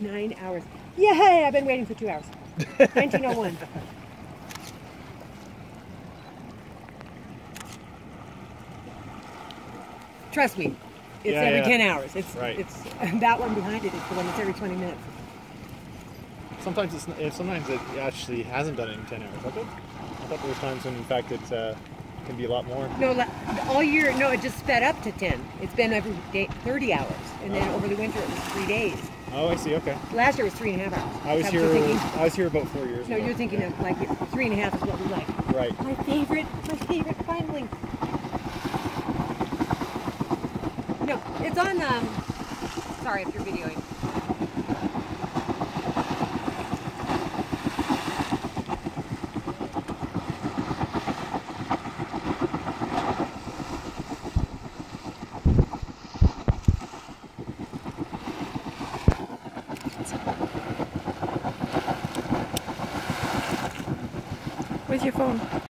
9 hours. Yay! I've been waiting for 2 hours. 1901. Trust me, it's every 10 hours. It's right. It's that one behind it is the one that's every 20 minutes. Sometimes it actually hasn't done it in 10 hours. I thought there were times when, in fact, it can be a lot more. No, all year. No, it just sped up to 10. It's been every day 30 hours, and then over the winter it was 3 days. Oh, I see. Okay. Last year was 3.5 hours. I was here about 4 years No, ago. you're thinking of like 3.5 is what we like. Right. My favorite finally. No, it's on. Sorry if you're videoing. Where's your phone?